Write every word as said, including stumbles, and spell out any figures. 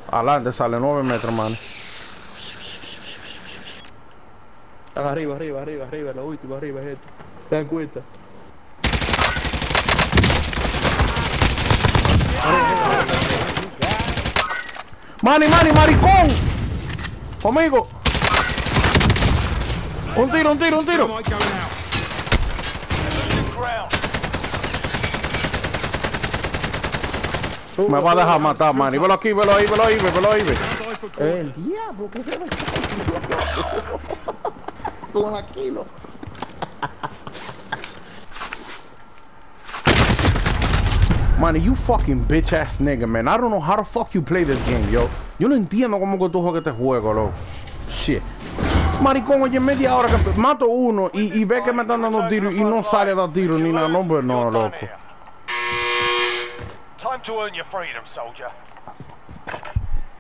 Adelante sale nueve metros, man. Están arriba, arriba, arriba, arriba, la última, arriba, gente. ¿Te dan cuenta? Mani, mani, maricón. Conmigo. Un tiro, un tiro, un tiro. Me va a dejar matar, mani. Velo aquí, velo ahí, velo ahí, velo ahí, ve. El diablo, que se me con la kilo. Man, you fucking bitch ass nigga, man. I don't know how the fuck you play this game, yo. Yo no entiendo cómo que tú juegas este juego, loco. Shit. Maricón, oye, media hora que mato uno y, y ve que me están dando tiros y no sale a dar tiros ni nada. No, pues no, loco. Time to earn your freedom, soldier.